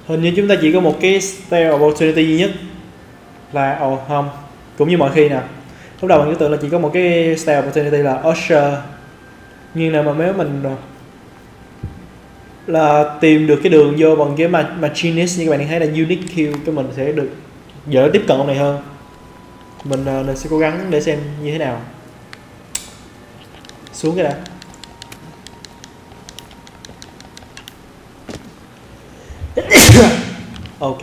Hình như chúng ta chỉ có một cái steal opportunity duy nhất là không, cũng như mọi khi nè, lúc đầu mình cứ tưởng là chỉ có một cái steal opportunity là Usher, nhưng là mà nếu mình là tìm được cái đường vô bằng cái machinist như các bạn đang thấy là unique kill, cái mình sẽ được dễ tiếp cận ông này hơn. Mình sẽ cố gắng để xem như thế nào. Xuống cái đã. Ok.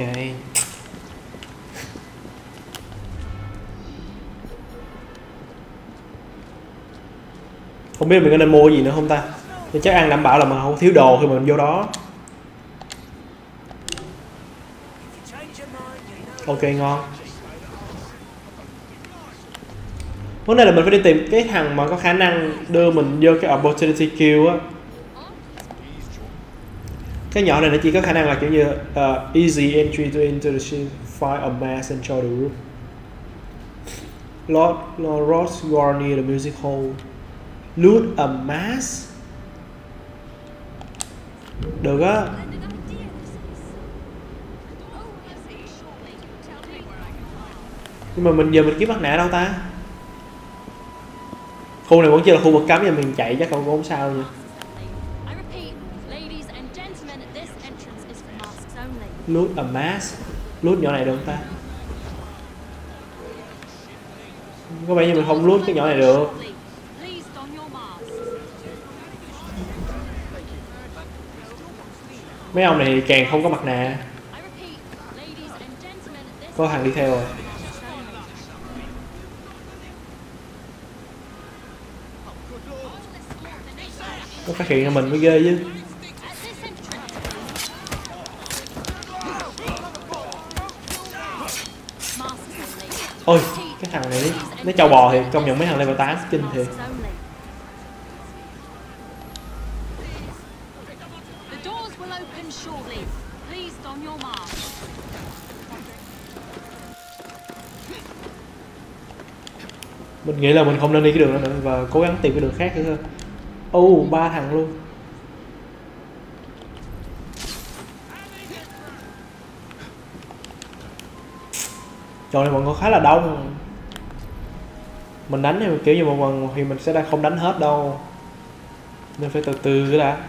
Không biết mình có nên mua cái gì nữa không ta? Thì chắc ăn đảm bảo là mình không thiếu đồ khi mình vô đó. Ok, ngon. Vấn đề là mình phải đi tìm cái thằng mà có khả năng đưa mình vô cái opportunity kill á. Cái nhỏ này nó chỉ có khả năng là kiểu như easy entry to into the ship, find a mass and show the roof. Lord Ross near the music hall. Loot a mass. Được á. Nhưng mà mình giờ mình kiếm mặt nạ đâu ta? Khu này vẫn chưa là khu vực cấm, giờ mình chạy chắc không sao nha. Loot a mask. Loot nhỏ này được không ta? Có vẻ như mình không loot cái nhỏ này được. Mấy ông này càng không có mặt nạ. Có thằng đi theo rồi. Nó phát hiện ra mình mới ghê chứ. Ôi, cái thằng này nó trâu bò thì công nhận mấy thằng level 8 kinh thiệt. Mình nghĩ là mình không nên đi cái đường đó nữa và cố gắng tìm cái đường khác nữa thôi. 3 thằng luôn. Chỗ này mọi người khá là đông. Mình đánh thì kiểu như một lần thì mình sẽ không đánh hết đâu, nên phải từ từ cái đã.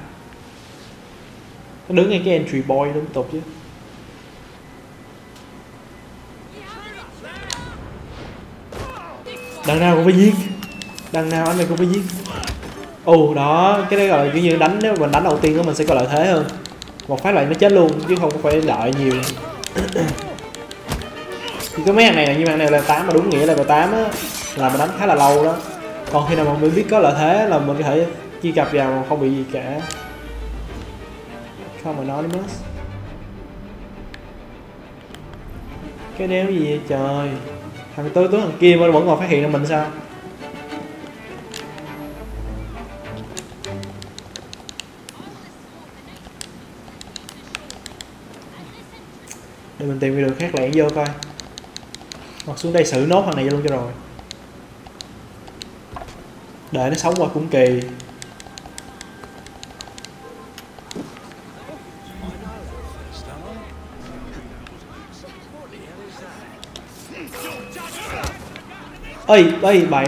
Nó đứng ngay cái entry boy liên tục chứ. Đằng nào cũng phải giết. Đằng nào anh này cũng phải giết. Đó, cái đấy gọi là kiểu như đánh, nếu mình đánh đầu tiên đó mình sẽ có lợi thế hơn. Một phát lại nó chết luôn chứ không phải đợi nhiều. Thì có mấy thằng này là như thằng này là 8 mà đúng nghĩa là 8 á, là mình đánh khá là lâu đó. Còn khi nào mà mình biết có lợi thế là mình có thể truy cập vào mà không bị gì cả. Không mà nói đến mất. Cái đéo gì vậy trời. Thằng tối thằng kia mà vẫn còn phát hiện ra mình sao? Để mình tìm cái đường khác lẻn vô coi. Hoặc xuống đây xử nốt thằng này luôn cho rồi. Để nó sống qua cũng kỳ. Ơi, bày.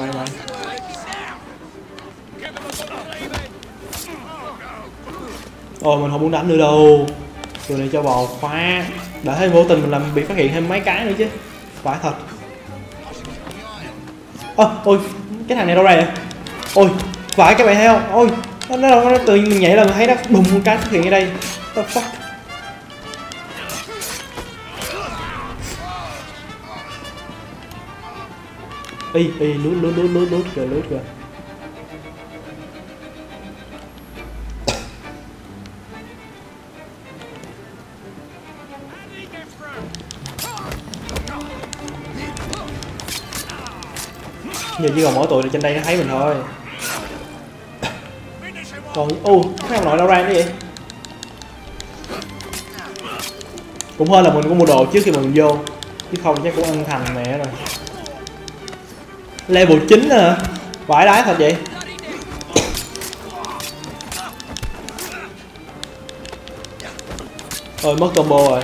Mình không muốn đánh nữa đâu. Tụi này cho bò khóa. Đã thấy vô tình mình làm bị phát hiện thêm mấy cái nữa chứ. Phải thật. Ôi, cái thằng này đâu ra vậy? Ôi, phải các bạn thấy không? Ôi, nó tự nhiên mình nhảy là mình thấy nó đùng một cái xuất hiện ở đây. What the fuck? Lút kìa. Giờ chỉ còn mỗi tụi này trên đây nó thấy mình thôi. Còn cái ông nội đâu ra nữa vậy? Cũng hơn là mình có mua đồ trước khi mình vô, chứ không chắc cũng ăn thành mẹ rồi. Level 9 hả? Vãi đái thật vậy. Ôi mất combo rồi.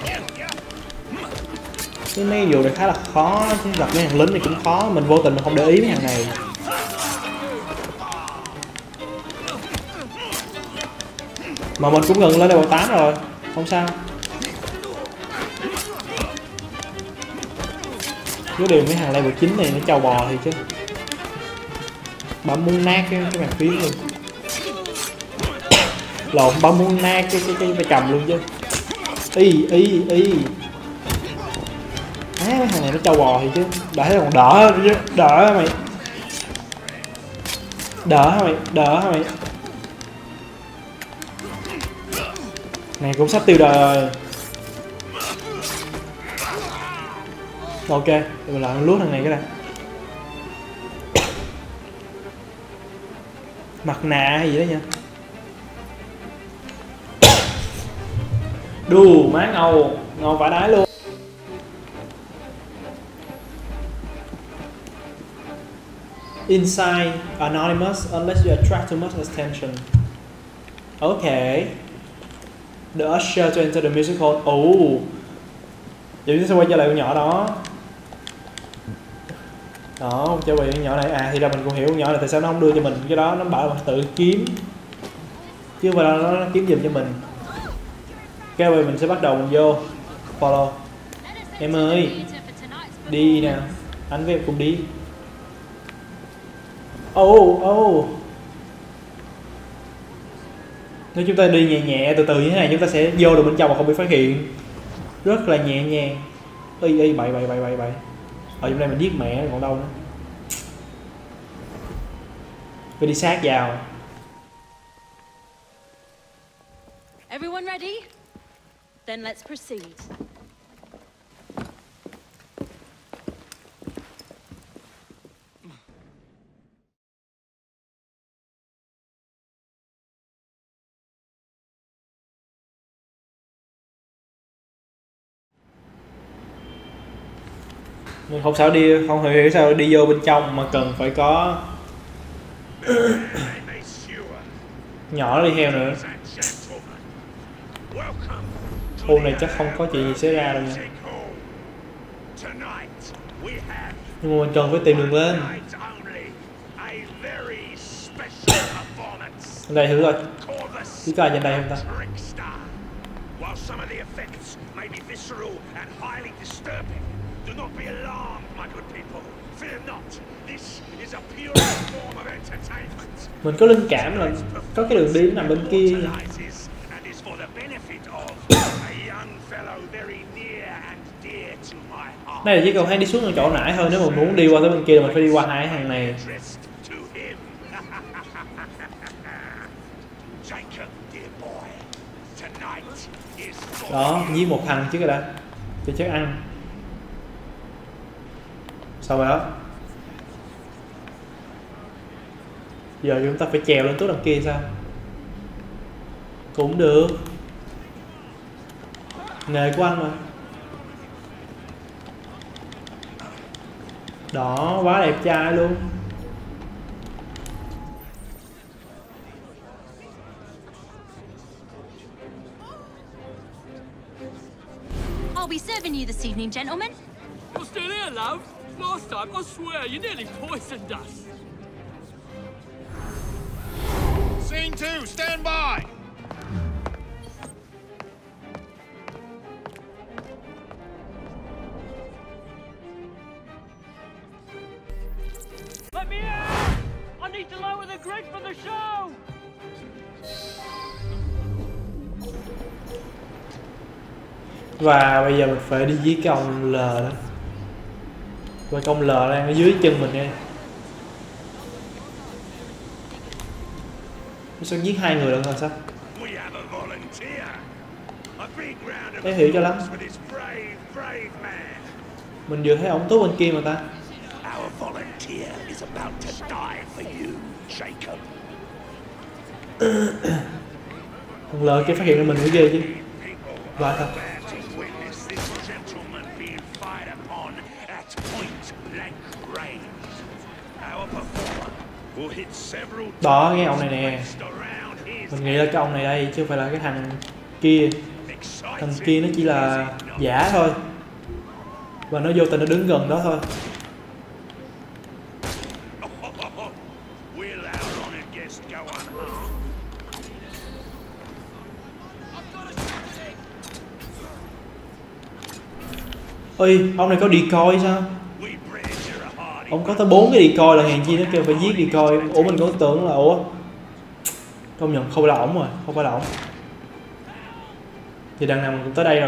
Cái mấy vụ này khá là khó, chứ gặp mấy thằng lính này cũng khó, mình vô tình mình không để ý mấy thằng này. Mà mình cũng gần lên level 8 rồi, không sao. Cái điều mấy thằng level 9 này nó trâu bò thì chứ. Bấm muốn nát cái bàn phím luôn. Lộn, bấm muốn nát cái tay cầm luôn chứ. Y. Mấy thằng này nó trâu bò thì chứ. Đã thấy còn đỡ chứ. Đỡ hả mày? Đỡ hả mày? Này cũng sắp tiêu đời rồi. Ok, để mình lại lút thằng này cái này. Mặt nạ hay gì đó nha. Đù má ngầu, ngầu vãi đái luôn. Inside anonymous unless you attract too much attention. Okay. The usher to enter the music hall. Oh. Vậy chúng ta sẽ quay trở lại con nhỏ đó. Đó, trở về con nhỏ này. À thì ra mình cũng hiểu con nhỏ này tại sao nó không đưa cho mình cái đó, nó bảo là tự kiếm. Chứ không phải là nó kiếm giùm cho mình. Cái bây mình sẽ bắt đầu mình vô follow. Em ơi, đi nè, anh với em cùng đi. Oh. Nếu chúng ta đi nhẹ nhẹ từ từ như thế này chúng ta sẽ vô được bên trong mà không bị phát hiện. Rất là nhẹ nhàng. Bậy. Ở trong đây mình giết mẹ còn đâu nữa. Phải đi sát vào. Everyone ready? Then let's proceed. Mình không sao đi, không hiểu sao đi vô bên trong mà cần phải có nhỏ đi theo nữa. Khu này chắc không có chuyện gì xảy ra đâu nha. Nhưng mà mình cần phải tìm đường lên. Ở đây thử coi. Chứ có ai trên đây không ta? Mình có linh cảm là có cái đường đi nằm bên kia. Đây là chỉ cần hay đi xuống chỗ nãy thôi, nếu mà muốn đi qua tới bên kia mình phải đi qua hai hàng này. Đó, giết một thằng chứ cái đã cho chắc ăn. Sau đó giờ chúng ta phải trèo lên tốt đằng kia sao? Cũng được, nghề của anh mà. Đó, quá đẹp trai luôn. I'll be serving you this evening, gentlemen. You're still here, love? Last time, I swear, you nearly poisoned us. Scene 2, stand by! Let me out! I need to lower the grid for the show! Và bây giờ mình phải đi giết cái ông L đó. Và cái ông L đang ở dưới chân mình nha. Nó sẽ giết hai người lận rồi sao? Em hiểu cho lắm. Mình vừa thấy ổng tốt bên kia mà ta. Thằng L kia phát hiện ra mình mới ghê chứ. Và thật. Đó, cái ông này nè. Mình nghĩ là cái ông này đây chứ không phải là cái thằng kia. Thằng kia nó chỉ là giả thôi, và nó vô tình nó đứng gần đó thôi. Ôi, ông này có decoy sao? Ông có tới 4 cái decoy là hèn chi nó kêu phải giết decoy. Ủa mình có tưởng là công nhận không phải là ổng rồi, không phải là ổng. Thì đằng nào mình cũng tới đây rồi.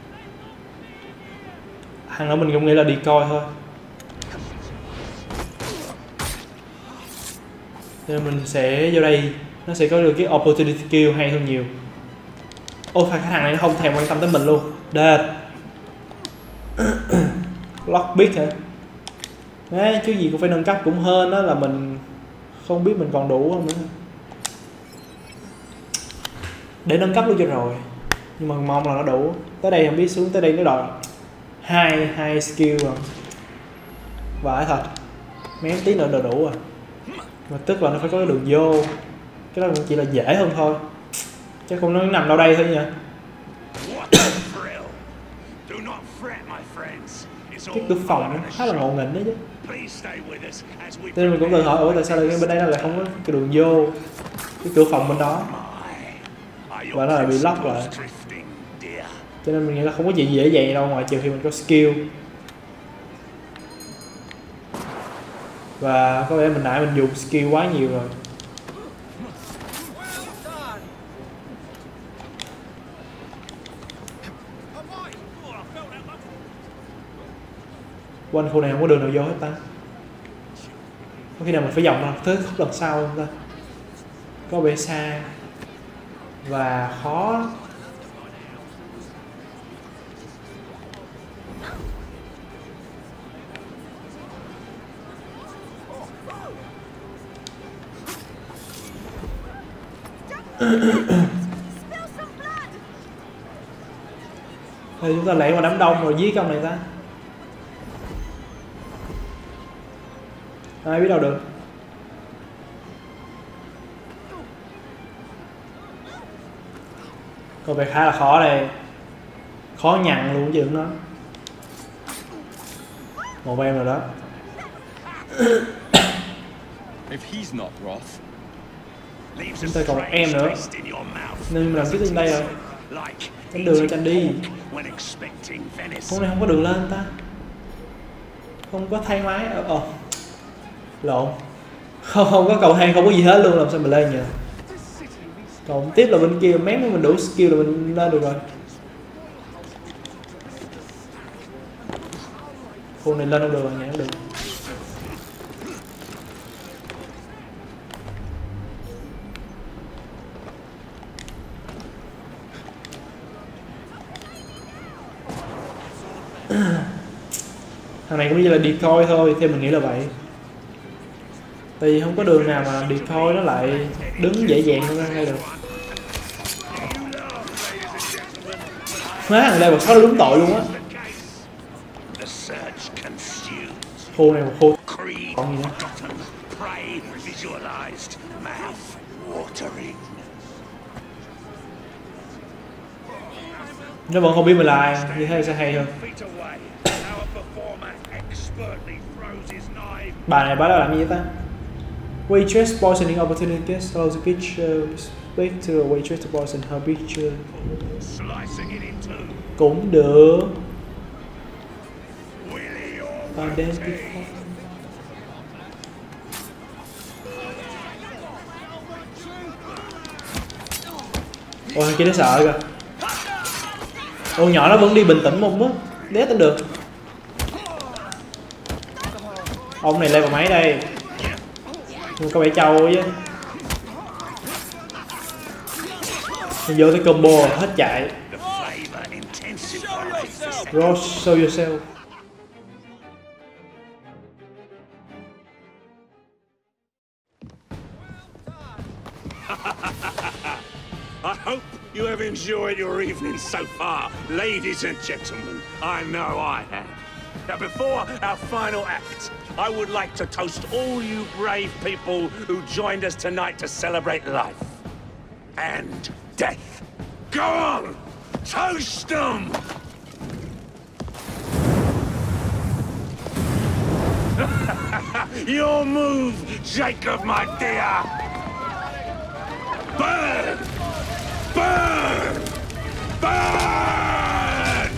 Thằng đó mình cũng nghĩ là decoy thôi. Nên mình sẽ vô đây, nó sẽ có được cái opportunity kill hay hơn nhiều. Ôi phải, cái thằng này nó không thèm quan tâm tới mình luôn. Dead. Lockpick hả? Đấy, chứ gì cũng phải nâng cấp cũng hơn đó, là mình không biết mình còn đủ không nữa. Để nâng cấp luôn cho rồi. Nhưng mà mong là nó đủ. Tới đây không biết, xuống tới đây nó đòi hai skill rồi. Vãi thật. Mém tí nữa là đủ rồi. Mà tức là nó phải có cái đường vô. Cái đó chỉ là dễ hơn thôi. Chứ không nó nằm đâu đây thôi nha. Cái cửa phòng nó khá là ngộ nghĩnh đấy chứ. Nên mình cũng tự hỏi, ủa tại sao lại bên đây nó lại không có cái đường vô cái cửa phòng bên đó, và nó lại bị lock lại. Cho nên mình nghĩ là không có gì dễ dàng đâu, ngoại trừ khi mình có skill. Và có vẻ mình nãy mình dùng skill quá nhiều rồi. Quanh khu này không có đường nào vô hết ta. Có khi nào mình phải vòng ra tới khúc lần sau không ta? Có vẻ xa và khó. Thì chúng ta lẻn vào đám đông rồi giết ông này ta. Ai biết đâu được. Có vẻ khá là khó đây. Khó nhằn luôn chứ nó. Một em rồi đó. Chúng ta còn một em nữa. Nên mình làm tiếp trên đây rồi. Cái đường cho anh đi. Hôm nay không có đường lên ta. Không có thay máy. Lộn. Không có cầu thang, không có gì hết luôn, làm sao mình lên nhỉ? Còn tiếp là bên kia, mém mình đủ skill là mình lên được rồi. Khu này lên không được rồi, nhảy không được. Thằng này cũng như là decoy thôi, theo mình nghĩ là vậy. Tại vì không có đường nào mà decoy nó lại đứng dễ dàng hơn hay được. Má thằng level 6 đúng tội luôn á. Khu này một khu còn gì nữa. Nó vẫn không biết mình là ai, như thế sẽ hay hơn. Bà này bắt đầu làm gì ta? Waitress poisoning opportunities allows the pitcher speak to a waitress to poison her pitcher. Cũng được. Identify. Ôi thằng kia nó sợ kìa. Ôi nhỏ nó vẫn đi bình tĩnh một mức. Đét tên được. Ông này lên vào máy đây. Có vẻ trâu chứ. Mình vô cái combo hết chạy. Rose, show yourself. I hope you have enjoyed your evening so far, ladies and gentlemen. I know I have. Now, before our final act, I would like to toast all you brave people who joined us tonight to celebrate life and death. Go on! Toast them! Your move, Jacob, my dear! Burn! Burn! Burn!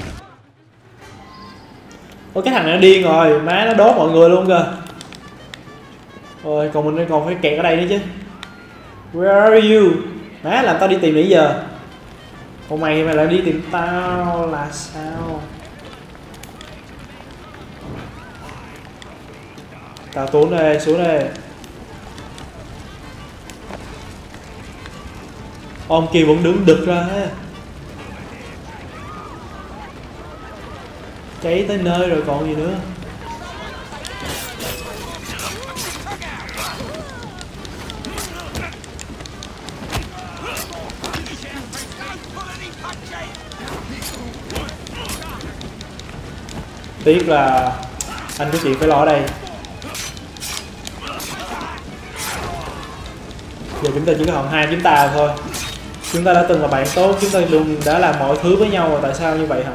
Ôi cái thằng này nó điên rồi, má nó đốt mọi người luôn kìa. Rồi còn mình còn phải kẹt ở đây nữa chứ. Where are you? Má làm tao đi tìm nãy giờ. Còn mày lại đi tìm tao là sao? Tao xuống đây, xuống đây. Ông kia vẫn đứng đực ra ha. Cháy tới nơi rồi còn gì nữa. Tiếc là anh có chuyện phải lo ở đây. Giờ chúng ta chỉ còn hai chúng ta thôi. Chúng ta đã từng là bạn tốt, chúng ta luôn đã làm mọi thứ với nhau rồi, tại sao như vậy hả?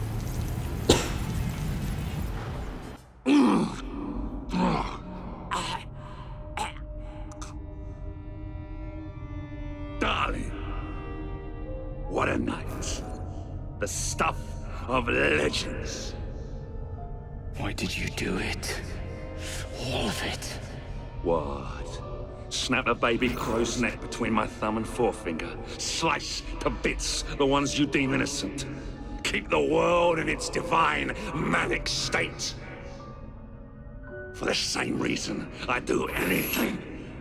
Darling, what a night. The stuff of legends. Why did you do it? All of it. What? Snap a baby crow's neck between my thumb and forefinger. Slice to bits the ones you deem innocent. Keep the world in its divine, manic state. For the same reason, I do anything.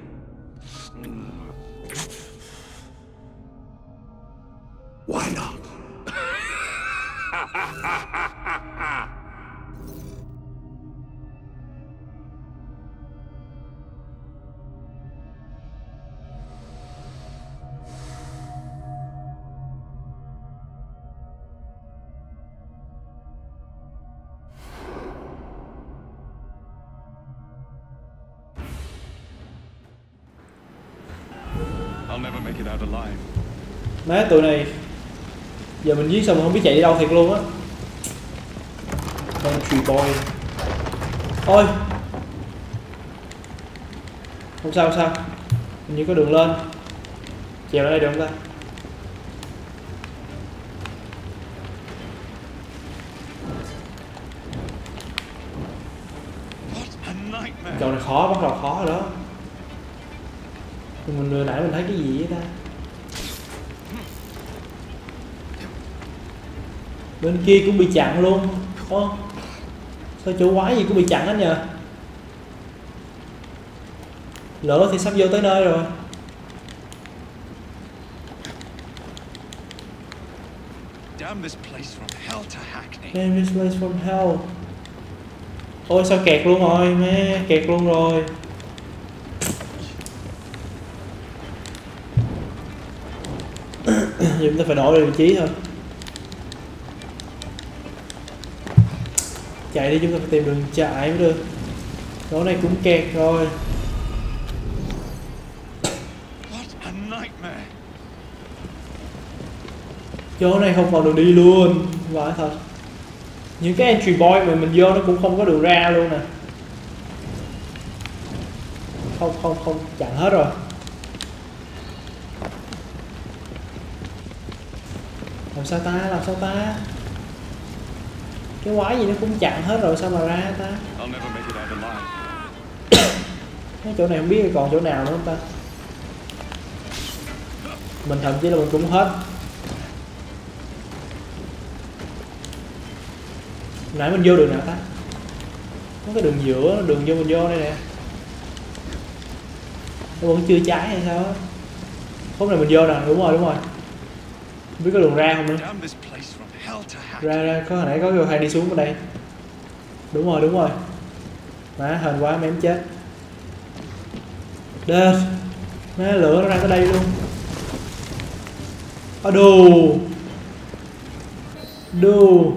Why not? I'll never make it out alive. Má tụi này giờ mình giết xong mình không biết chạy đi đâu thiệt luôn á. Entry boy. Ôi không sao không sao, hình như có đường lên. Chèo lên đây được không ta? Chỗ này khó, bắt đầu khó rồi đó. Nhưng mình vừa nãy mình thấy cái gì vậy ta? Bên kia cũng bị chặn luôn. Ồ, sao chỗ quái gì cũng bị chặn hết nhờ? Lỡ thì sắp vô tới nơi rồi. Damn this place from hell to Hackney. Damn this place from hell. Ôi sao kẹt luôn rồi, mẹ kẹt luôn rồi. Giờ chúng ta phải đổi vị trí thôi. Chạy đi, chúng ta phải tìm đường chạy mới được. Chỗ này cũng kẹt rồi. Chỗ này không còn đường đi luôn. Vãi thật. Những cái entry point mà mình vô nó cũng không có đường ra luôn nè. Không chặn hết rồi. Làm sao ta? Cái quái gì nó cũng chặn hết rồi, sao mà ra ta? Cái chỗ này không biết còn chỗ nào nữa không ta? Mình thậm chí là mình cũng hết. Nãy mình vô đường nào ta? Có cái đường giữa, đường vô mình vô đây nè. Nó vẫn chưa cháy hay sao á? Khúc này mình vô nè, đúng rồi. Không biết có đường ra không nữa. Ra, có hồi nãy có hai đi xuống bên đây. Đúng rồi. Má hên quá mém chết. Đên. Má lửa nó ra tới đây luôn. Đù.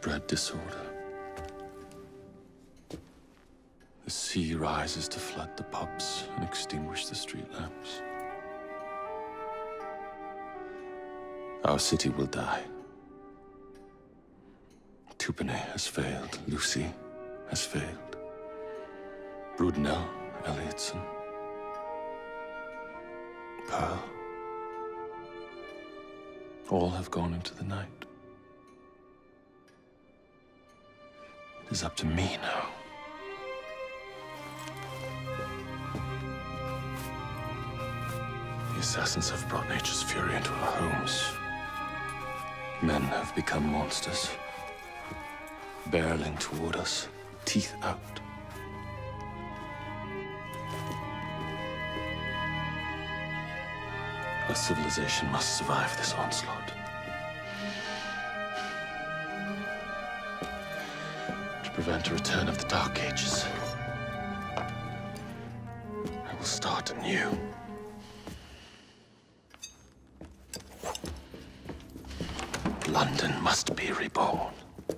spread disorder. The sea rises to flood the pubs and extinguish the street lamps. Our city will die. Tupene has failed. Lucy has failed. Brudnell, Elliotson, Pearl, all have gone into the night. It is up to me now. The assassins have brought nature's fury into our homes. Men have become monsters, barreling toward us, teeth out. Our civilization must survive this onslaught. To prevent a return of the Dark Ages, I will start anew. London must be reborn.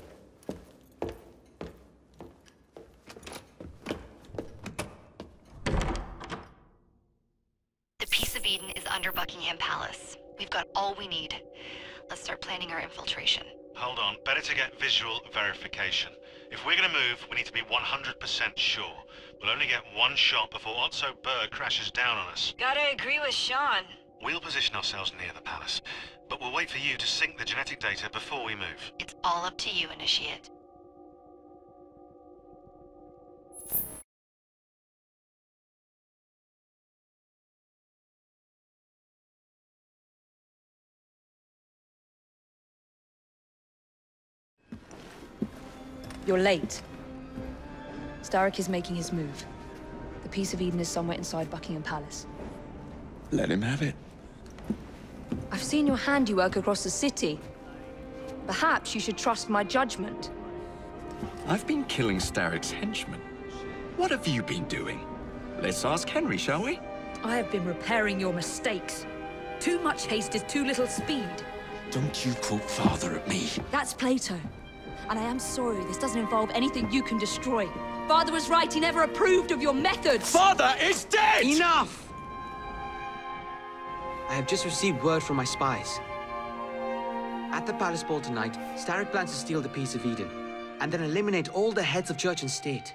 The Peace of Eden is under Buckingham Palace. We've got all we need. Let's start planning our infiltration. Hold on, better to get visual verification. If we're gonna move, we need to be 100% sure. We'll only get one shot before Otso Berg crashes down on us. Gotta agree with Sean. We'll position ourselves near the palace, but we'll wait for you to sync the genetic data before we move. It's all up to you, Initiate. You're late. Starrick is making his move. The Peace of Eden is somewhere inside Buckingham Palace. Let him have it. I've seen your handiwork across the city. Perhaps you should trust my judgment. I've been killing Starrick's henchmen. What have you been doing? Let's ask Henry, shall we? I have been repairing your mistakes. Too much haste is too little speed. Don't you quote Father at me. That's Plato. And I am sorry this doesn't involve anything you can destroy. Father was right, he never approved of your methods! Father is dead! Enough! I have just received word from my spies. At the Palace Ball tonight, Starrick plans to steal the Peace of Eden, and then eliminate all the heads of church and state.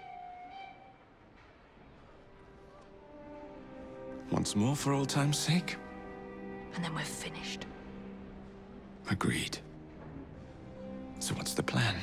Once more for old time's sake? And then we're finished. Agreed. So what's the plan?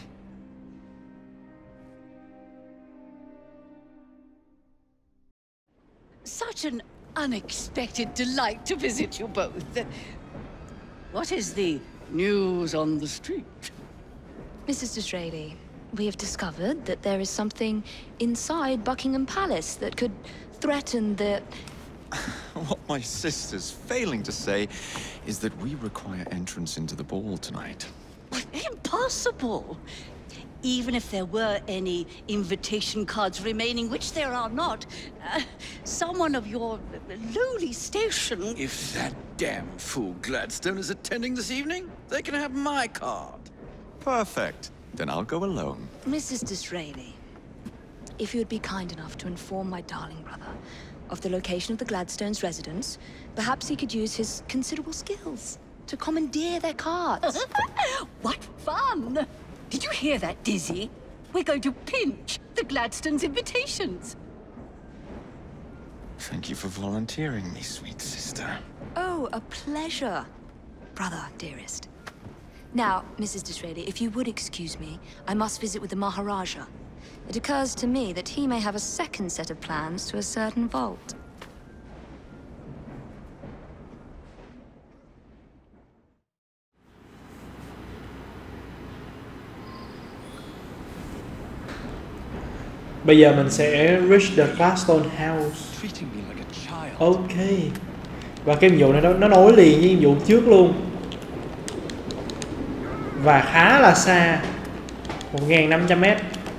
Such an unexpected delight to visit you both. What is the news on the street? Mrs. Disraeli, we have discovered that there is something inside Buckingham Palace that could threaten the... What my sister's failing to say is that we require entrance into the ball tonight. Impossible! Even if there were any invitation cards remaining, which there are not, someone of your lowly station... If that damn fool Gladstone is attending this evening, they can have my card. Perfect. Then I'll go alone. Mrs. Disraeli, if you would be kind enough to inform my darling brother of the location of the Gladstones' residence, perhaps he could use his considerable skills to commandeer their cards. What fun! Did you hear that, Dizzy? We're going to pinch the Gladstones' invitations. Thank you for volunteering me, sweet sister. Oh, a pleasure, brother, dearest. Now, Mrs. Disraeli, if you would excuse me, I must visit with the Maharaja. It occurs to me that he may have a second set of plans to a certain vault. Bây giờ mình sẽ reach the Gladstone House. Ok. Và cái nhiệm vụ này nó nối liền với nhiệm vụ trước luôn. Và khá là xa, 1500m.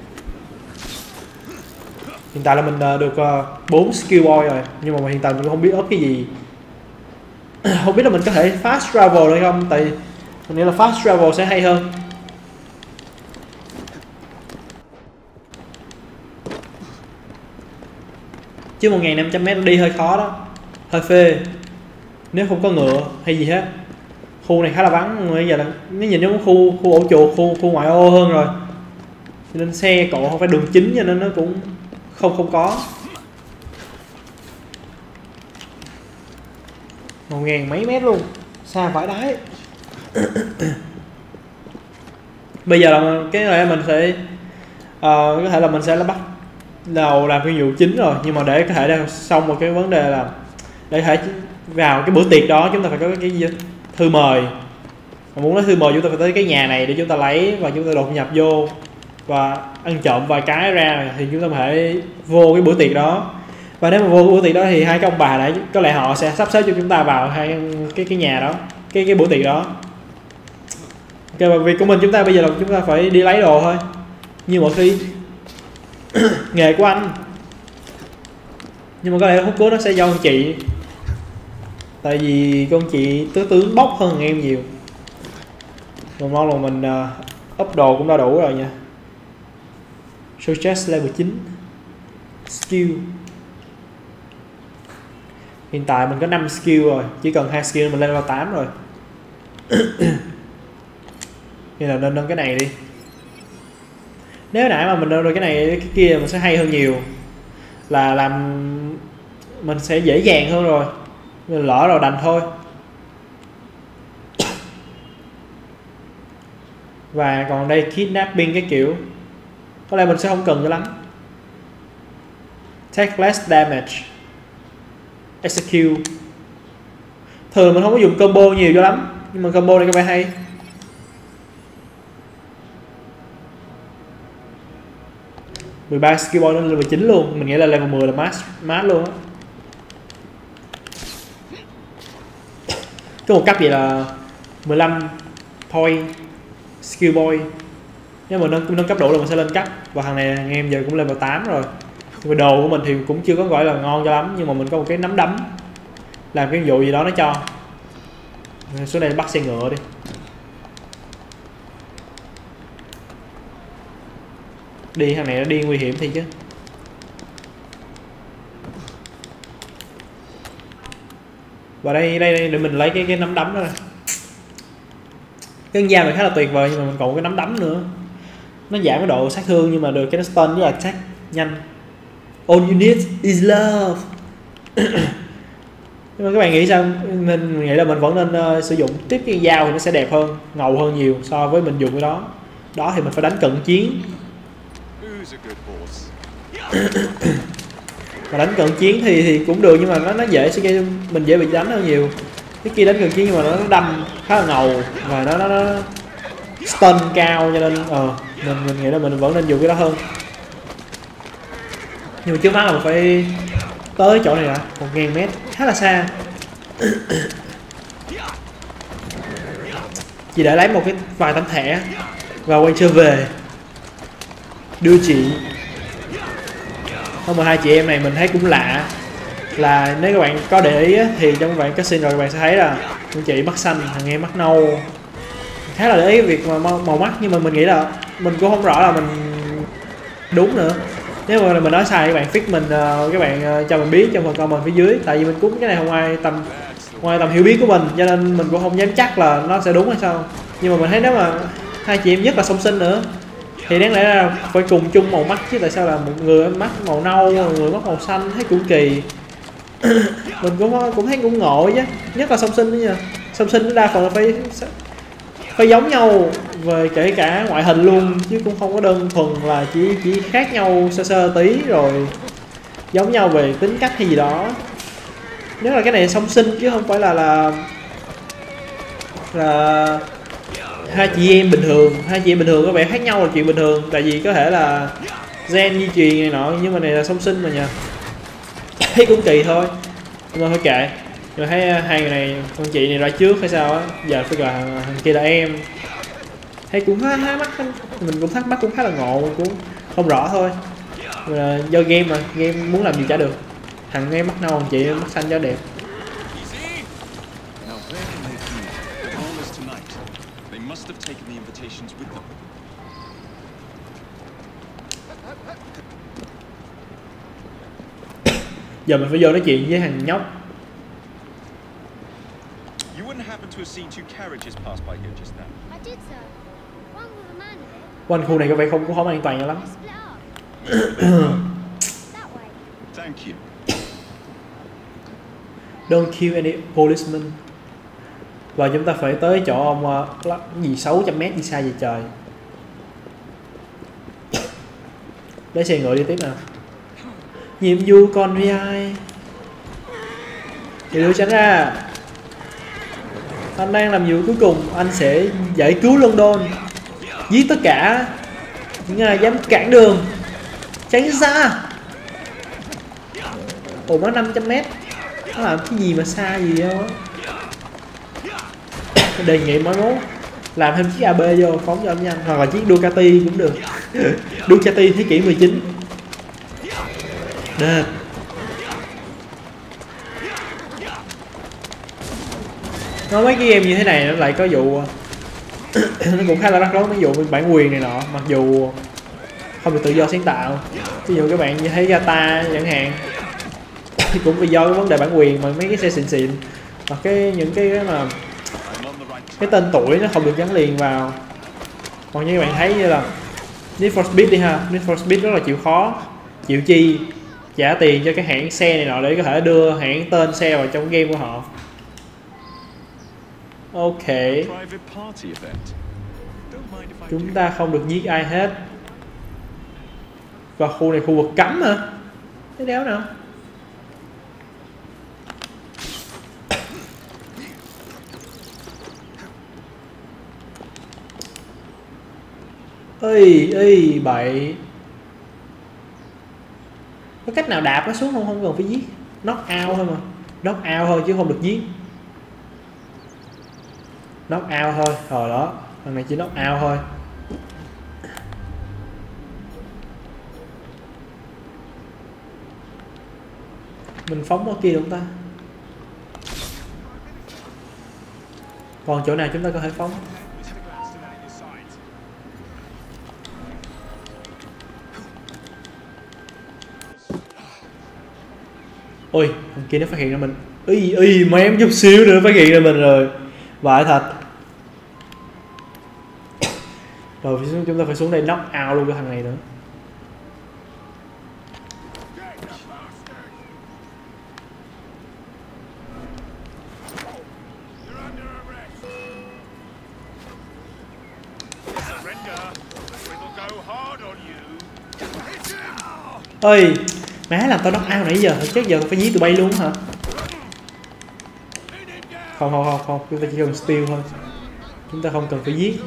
Hiện tại là mình được 4 skill point rồi, nhưng mà hiện tại mình không biết up cái gì. Không biết là mình có thể fast travel hay không, tại mình nghĩ là fast travel sẽ hay hơn. chứ 1.500m đi hơi khó đó, hơi phê nếu không có ngựa hay gì hết. Khu này khá là vắng, bây giờ là nó nhìn giống khu ổ chuột, khu ngoại ô hơn rồi, nên xe cộ không phải đường chính cho nên nó cũng không có. 1.000 mấy mét luôn, xa vãi đái. Bây giờ là cái này mình sẽ có thể là mình sẽ bắt đầu làm cái vụ chính rồi, nhưng mà để có thể xong một cái vấn đề là để có thể vào cái bữa tiệc đó chúng ta phải có cái gì? Thư mời. Mà muốn nói thư mời chúng ta phải tới cái nhà này để chúng ta lấy và chúng ta đột nhập vô và ăn trộm vài cái ra thì chúng ta phải vô cái bữa tiệc đó. Và nếu mà vô cái bữa tiệc đó thì hai cái ông bà này có lẽ họ sẽ sắp xếp cho chúng ta vào hai cái nhà đó, cái bữa tiệc đó. Ok, và việc của mình chúng ta bây giờ là chúng ta phải đi lấy đồ thôi như mọi khi. Nghề của anh. Nhưng mà có lẽ phút cuối nó sẽ do con chị, tại vì con chị tướng bốc hơn em nhiều. Còn mong là mình up đồ cũng đã đủ rồi nha. Suggest level 9 skill. Hiện tại mình có 5 skill rồi, chỉ cần 2 skill mình lên level 8 rồi. Nên là nên nâng cái này đi. Nếu nãy mà mình nâng rồi cái này cái kia mình sẽ hay hơn nhiều, là làm mình sẽ dễ dàng hơn rồi. Mình lỡ rồi đành thôi. Và còn đây kidnapping cái kiểu, có lẽ mình sẽ không cần cho lắm. Take less damage. Execute. Thường mình không có dùng combo nhiều cho lắm, nhưng mà combo này có vẻ hay. "13 skill point lên level 9 luôn, mình nghĩ là level 10 là max luôn á. Có một cấp vậy là 15 point skill point. Nếu mà nâng cấp độ là mình sẽ lên cấp. Và thằng này anh em giờ cũng level 8 rồi. Nhưng mà đồ của mình thì cũng chưa có gọi là ngon cho lắm, nhưng mà mình có một cái nắm đấm làm cái vụ gì đó nó cho. Xuống đây bắt xe ngựa đi. Đi thằng này nó đi nguy hiểm thì chứ. Và đây để mình lấy cái nắm đấm đó này. Cái con dao này khá là tuyệt vời, nhưng mà mình còn cái nắm đấm nữa. Nó giảm cái độ sát thương nhưng mà được cái nó stun với attack nhanh. All you need is love. Nhưng mà các bạn nghĩ sao? Mình nghĩ là mình vẫn nên sử dụng tiếp cái dao thì nó sẽ đẹp hơn, ngầu hơn nhiều so với mình dùng cái đó. Đó thì mình phải đánh cận chiến. Mà đánh cận chiến thì cũng được, nhưng mà nó dễ sẽ gây mình dễ bị đánh hơn nhiều. Cái kia đánh cận chiến nhưng mà nó đâm khá là ngầu và nó stun cao, cho nên mình nghĩ là mình vẫn nên dùng cái đó hơn. Nhưng mà trước mắt là mình phải tới chỗ này đã, 1.000 m khá là xa. Chỉ để lấy một cái vài tấm thẻ và quay trở về đưa chị. Không, mà hai chị em này mình thấy cũng lạ, là nếu các bạn có để ý á, thì trong bạn cutscene rồi các bạn sẽ thấy là con chị mắt xanh, thằng em mắt nâu. Khá là để ý việc mà màu mắt, nhưng mà mình nghĩ là mình cũng không rõ là mình đúng nữa. Nếu mà mình nói sai các bạn fix mình, các bạn cho mình biết trong phần comment phía dưới, tại vì mình cũng cái này không ngoài tầm hiểu biết của mình, cho nên mình cũng không dám chắc là nó sẽ đúng hay sao. Nhưng mà mình thấy nếu mà hai chị em nhất là song sinh nữa thì đáng lẽ là phải cùng chung màu mắt chứ, tại sao là một người mắt màu nâu, một người mắt màu xanh, thấy cũng kỳ. Mình cũng thấy cũng ngộ chứ, nhất là song sinh nữa nha. Song sinh đa phần là phải giống nhau về kể cả ngoại hình luôn, chứ cũng không có đơn thuần là chỉ khác nhau sơ tí rồi giống nhau về tính cách hay gì đó. Nếu là cái này song sinh chứ không phải là hai chị em bình thường. Hai chị em bình thường có vẻ khác nhau là chuyện bình thường, tại vì có thể là gen di truyền này nọ, nhưng mà này là song sinh mà nha. Thấy cũng kỳ thôi, nhưng mà thôi kệ. Nhưng mà thấy hai người này, con chị này ra trước hay sao á, giờ phải gọi thằng kia là em. Thấy cũng khá mắt, mình cũng thắc mắc, cũng khá là ngộ, mình cũng không rõ thôi. Mà do game mà, game muốn làm gì chả được. Thằng em mắt nâu, thằng chị mắt xanh cho đẹp. Giờ mình phải vô nói chuyện với thằng nhóc. You wouldn't happen to have seen two carriages pass by here just now? I did, sir. One with a man in it. Quanh khu này có vẻ không an toàn cho lắm. Thank you. Don't kill any policemen. Và chúng ta phải tới chỗ ông gì 600 m đi xa vậy trời. Lấy xe ngựa đi tiếp nào. Nhiệm vụ còn với ai? Thì đưa tránh ra. Anh đang làm vụ cuối cùng. Anh sẽ giải cứu London. Giết tất cả những ai dám cản đường. Tránh xa. Ồ, nó 500 m. Nó làm cái gì mà xa gì đâu. Đề nghị mới mốt làm thêm chiếc AB vô phóng cho anh nhanh. Hoặc là chiếc Ducati cũng được. Ducati thế kỷ 19. Đệt. Nói mấy cái game như thế này nó lại có vụ nó cũng khá là rắc rối mấy vụ bản quyền này nọ, mặc dù không được tự do sáng tạo. Ví dụ các bạn như thấy Gata chẳng hạn cũng vì do cái vấn đề bản quyền, mà mấy cái xe xịn xịn hoặc những cái mà cái tên tuổi nó không được gắn liền vào. Còn như các bạn thấy như là Need for Speed đi ha, Need for Speed rất là chịu chi trả tiền cho cái hãng xe này nọ để có thể đưa hãng tên xe vào trong game của họ. Ok, chúng ta không được giết ai hết. Và khu này khu vực cấm hả? Cái đéo nào? Ê bậy. Có cách nào đạp nó xuống không? Không cần phải giết. Knock out thôi mà. Knock out thôi chứ không được giết. Knock out thôi. Rồi đó, thằng này chỉ knock out thôi. Mình phóng qua kia được không ta? Còn chỗ nào chúng ta có thể phóng? Ôi, thằng kia nó phát hiện ra mình. Mấy em chút xíu nữa phát hiện ra mình rồi. Vãi thật. Rồi chúng ta phải xuống đây knock out luôn cái thằng này nữa. Ơi, má làm tao knock out nãy giờ, chắc giờ phải giết tụi bay luôn hả? Không, chúng ta chỉ cần steal thôi. Chúng ta không cần phải giết.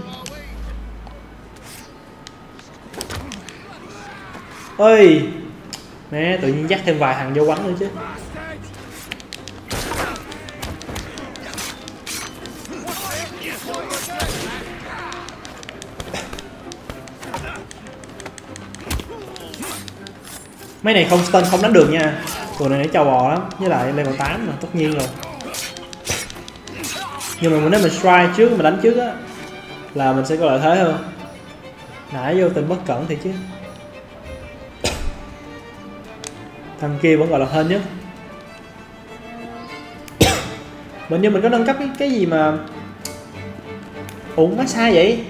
Ơi, mẹ tự nhiên dắt thêm vài thằng vô quánh nữa chứ. Mấy này không stun không đánh được nha. Tụi này trâu bò lắm. Với lại level 8 mà tất nhiên rồi. Nhưng mà nếu mình strike trước, mình đánh trước á là mình sẽ có lợi thế hơn. Nãy vô tình bất cẩn thì chứ. Thằng kia vẫn gọi là hên nhất. Như mình có nâng cấp cái gì mà. Ủa nó xa vậy?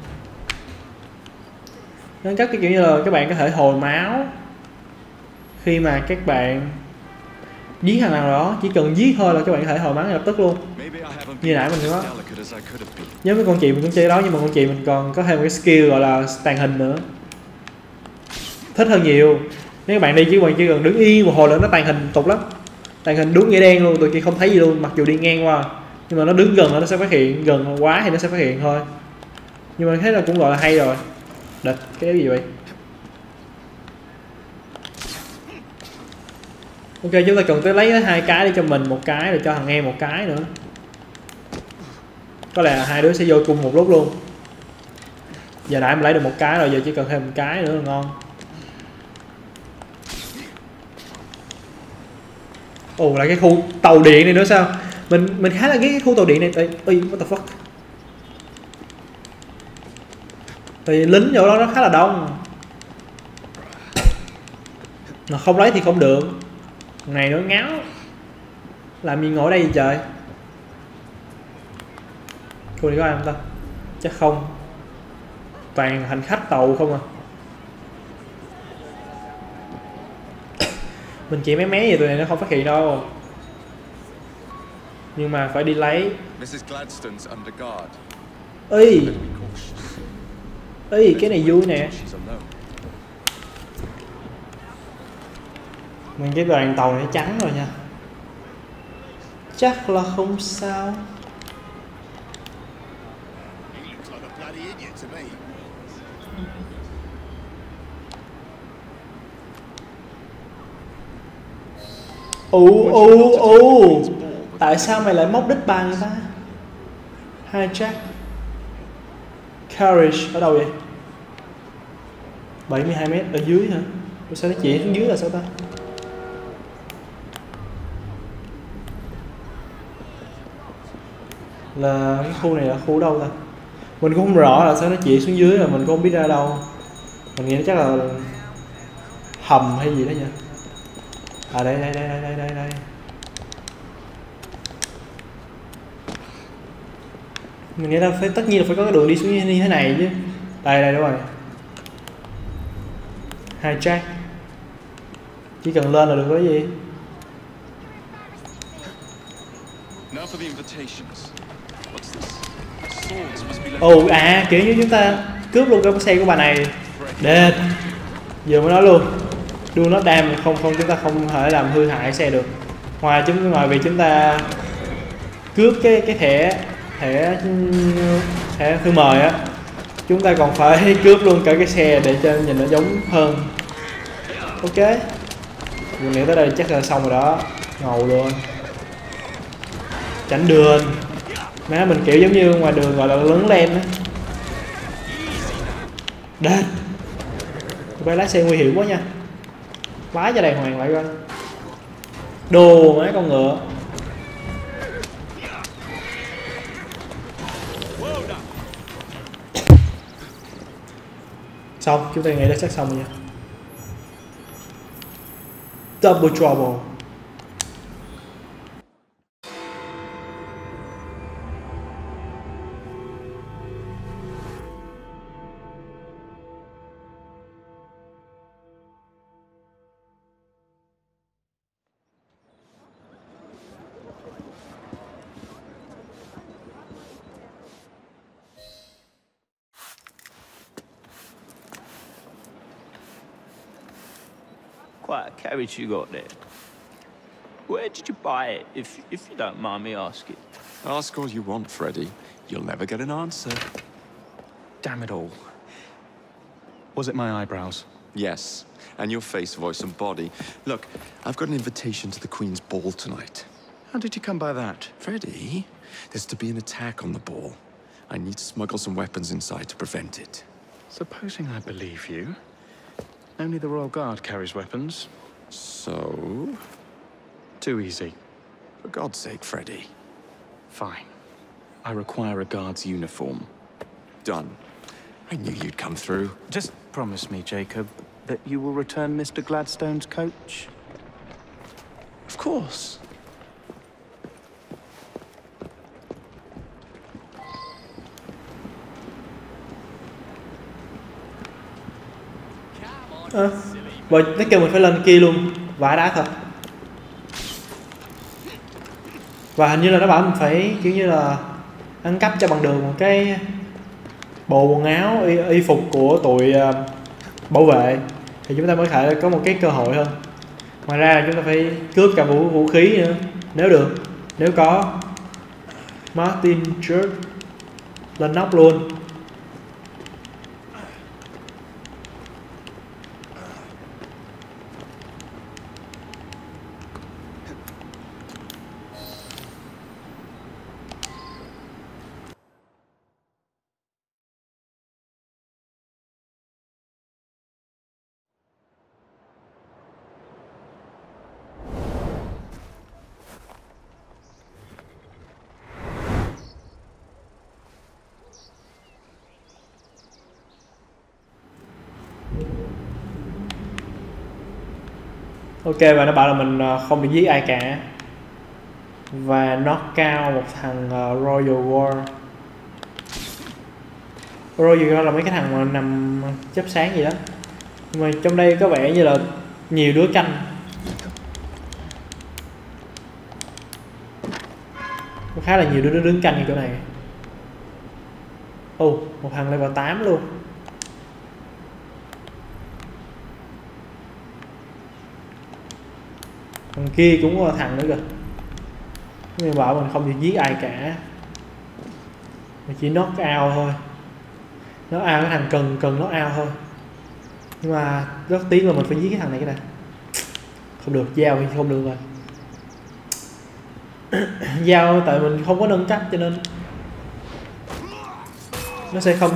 Nâng cấp cái kiểu như là các bạn có thể hồi máu khi mà các bạn giết thằng nào đó, chỉ cần giết thôi là các bạn có thể hồi máu lập tức luôn. Như nãy mình có nhớ mấy con chị mình cũng chơi đó, nhưng mà con chị mình còn có thêm một cái skill gọi là tàng hình nữa, thích hơn nhiều. Nếu các bạn đi chứ bạn chỉ cần đứng yên một hồi là nó tàng hình tục lắm, tàng hình đúng nghĩa đen luôn, tụi kia không thấy gì luôn, mặc dù đi ngang qua, nhưng mà nó đứng gần là nó sẽ phát hiện, gần quá thì nó sẽ phát hiện thôi. Nhưng mà thấy là cũng gọi là hay rồi. Địch cái gì vậy? Ok, chúng ta cần tới lấy 2 cái để cho mình, 1 cái để cho thằng em 1 cái nữa. Có lẽ hai đứa sẽ vô cùng một lúc luôn. Giờ nãy mình lấy được 1 cái rồi, giờ chỉ cần thêm 1 cái nữa là ngon. Ồ, lại cái khu tàu điện này nữa sao? Mình khá là ghét cái khu tàu điện này. Ê, what the fuck? Thì lính chỗ đó nó khá là đông. Mà không lấy thì không được. Này nó ngáo. Làm gì ngồi đây vậy trời? Cô này có ai không ta? Chắc không. Toàn hành khách tàu không à. Mình chỉ mé gì tụi này nó không phát hiện đâu. Nhưng mà phải đi lấy. Mrs. Gladstone's under guard. Ê, cái này vui nè. Mình cái đoàn tàu này trắng rồi nha. Chắc là không sao. Tại sao mày lại móc đích ba người ta? Hijack Carriage ở đâu vậy? 72 mét ở dưới hả? Sao nó chỉ xuống dưới là sao ta? Là cái khu này là khu đâu ta? Mình cũng không rõ là sao nó chỉ xuống dưới, là mình cũng không biết ra đâu. Mình nghĩ nó chắc là hầm hay gì đó nha. À đây. Mình nghĩ là phải, tất nhiên là phải có cái đường đi xuống như thế này chứ. Đây đúng rồi. Hijack. Chỉ cần lên là được cái gì. Kiểu như chúng ta cướp luôn cái xe của bà này. Đệt. Giờ mới nói luôn. Do not damage, không chúng ta không thể làm hư hại xe được. Ngoài vì chúng ta cướp cái thẻ thư mời á, chúng ta còn phải cướp luôn cả cái xe để cho nhìn nó giống hơn. Ok, mình nghĩ tới đây chắc là xong rồi đó. Ngầu luôn. Tránh đường. Má mình kiểu giống như ngoài đường gọi là lớn lên á. Đệt. Phải lái xe nguy hiểm quá nha. Lái cho đàng hoàng lại coi. Đồ mấy con ngựa. Xong, chúng ta nghĩ đã chắc xong rồi nha. Double trouble. Quite a carriage you got there. Where did you buy it, if you don't mind me asking? Ask all you want, Freddy. You'll never get an answer. Damn it all. Was it my eyebrows? Yes, and your face, voice, and body. Look, I've got an invitation to the Queen's ball tonight. How did you come by that? Freddy, there's to be an attack on the ball. I need to smuggle some weapons inside to prevent it. Supposing I believe you. Only the Royal Guard carries weapons. So? Too easy. For God's sake, Freddy. Fine. I require a guard's uniform. Done. I knew you'd come through. Just promise me, Jacob, that you will return Mr. Gladstone's coach. Of course. Vậy nó kêu mình phải lên kia luôn. Vãi đá thật. Và hình như là nó bảo mình phải kiểu như là ăn cắp cho bằng đường một cái bộ quần áo y phục của tụi bảo vệ thì chúng ta mới thể có một cái cơ hội hơn. Ngoài ra chúng ta phải cướp cả vũ khí nữa nếu được, nếu có. Martin Church lên nóc luôn. Ok, và nó bảo là mình không bị giết ai cả. Và knockout một thằng Royal War. Royal War là mấy cái thằng mà nằm chớp sáng gì đó. Nhưng mà trong đây có vẻ như là nhiều đứa canh. Có khá là nhiều đứa đứng canh như chỗ này. Một thằng level 8 luôn. Thằng kia cũng có thằng nữa kìa. Nhưng mà bảo mình không được giết ai cả, mình chỉ knock out thôi. Knock out cái thằng cần knock out thôi. Nhưng mà rất tiếc là mình phải giết cái thằng này cái này. Không được, dao thì không được rồi. Dao tại mình không có nâng cấp cho nên nó sẽ không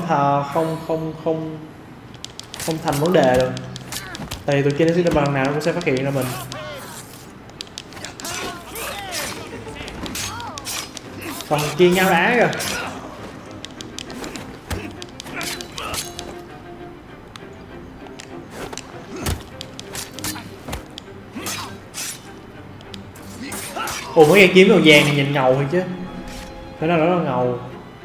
thành vấn đề được. Tại vì tụi kia nó sẽ bằng nào nó cũng sẽ phát hiện ra mình. Còn kia nhau đá kìa. Mấy cây kiếm màu vàng này nhìn ngầu thôi chứ. Phải nói là nó ngầu.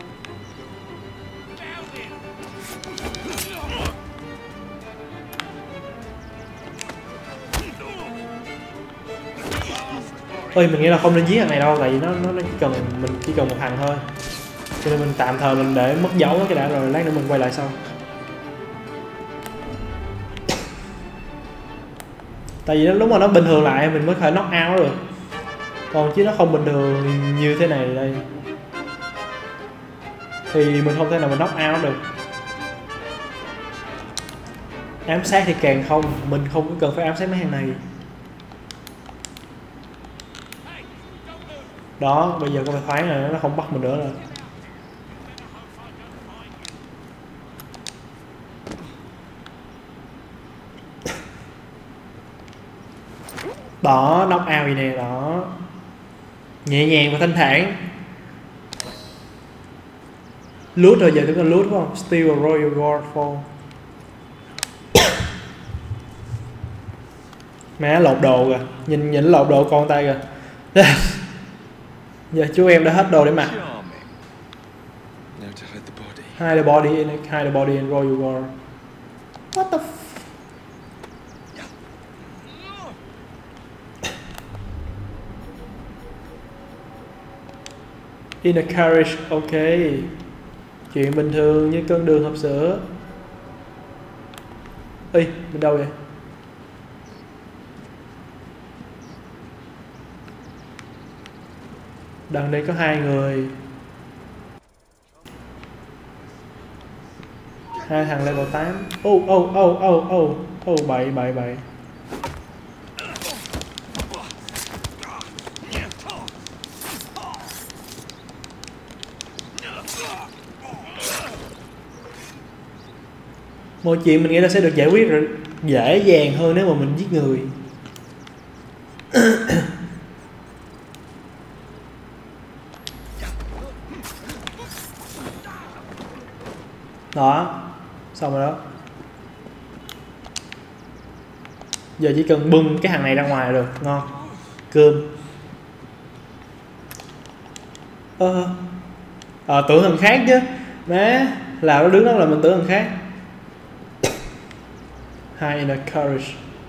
Mình nghĩ là không nên giết thằng này đâu, tại vì nó chỉ cần mình chỉ cần một thằng thôi, cho nên mình tạm thời mình để mất dấu cái đã, rồi lát nữa mình quay lại sau. Tại vì lúc mà nó bình thường lại mình mới phải knock out được, còn chứ nó không bình thường như thế này đây thì mình không thể nào mình knock out được. Ám sát thì càng không, mình không có cần phải ám sát mấy thằng này. Đó, bây giờ có phải thoáng rồi, nó không bắt mình nữa rồi. Đó, knock out gì nè, đó. Nhẹ nhàng và thanh thản. Loot rồi, giờ tôi cần loot đúng không? Steal a Royal Guard fall. Má lột đồ kìa, nhìn lột đồ con tay kìa. Giờ chú em đã hết đồ để mặc. Hide the body in Royal Guard. What the in a carriage, ok. Chuyện bình thường như con đường hộp sữa. Ê, bên đâu vậy? Đằng đây có 2 người. 2 thằng level 8. Bậy. Mọi chuyện mình nghĩ là sẽ được giải quyết dễ dàng hơn nếu mà mình giết người. Đó, xong rồi đó. Giờ chỉ cần bưng cái thằng này ra ngoài được, ngon. Cơm. Tưởng thằng khác chứ. Má, là nó đứng đó là mình tưởng thằng khác. High in a carriage.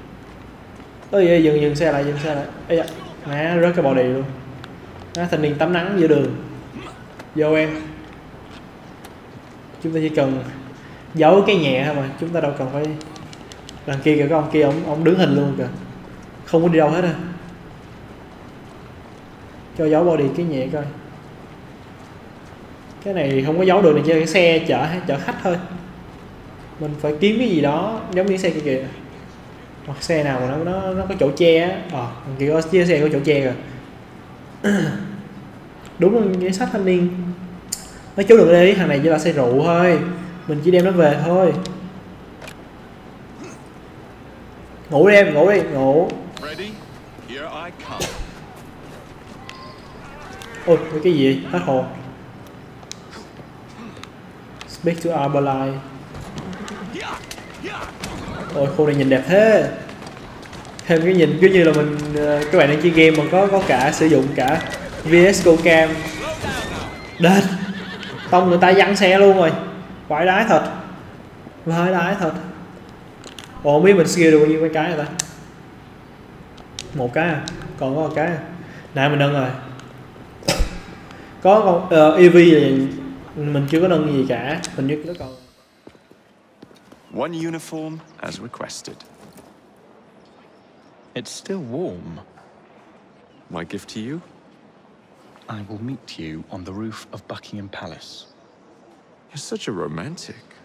Dừng xe lại. Ây da, má rớt cái body luôn. Má thanh niên tắm nắng giữa đường. Vô em. Chúng ta chỉ cần giấu cái nhẹ thôi mà, chúng ta đâu cần phải. Đằng kia kìa, có ông kia ông đứng hình luôn kìa, không có đi đâu hết á. Cho giấu body cái nhẹ coi. Cái này không có giấu được, này chơi cái xe chở khách thôi. Mình phải kiếm cái gì đó giống như xe kia kìa, hoặc xe nào mà nó có chỗ che á. Đằng kia có chiếc xe có chỗ che kìa. Đúng là cái sách thanh niên. Mấy chú đừng đi, thằng này chỉ là xe rượu thôi, mình chỉ đem nó về thôi. Ngủ đi em, ngủ. Ôi, cái gì vậy? Hết hồn. Speak to Arbalai. Ôi, khu này nhìn đẹp thế. Thêm cái nhìn cứ như là mình các bạn đang chơi game mà có cả sử dụng cả VS Go Cam. Đền tông người ta văng xe luôn rồi. Vãi đái thật. Vãi đái thật. Ủa không biết mình skill được bao nhiêu mấy cái rồi ta. Một cái à, còn có một cái à. Nãy mình nâng rồi. Có con EV thì mình chưa có nâng gì cả. Hình như nó còn One uniform as requested. It's still warm. My gift to you? I will meet you on the roof of Buckingham Palace. You're such a romantic.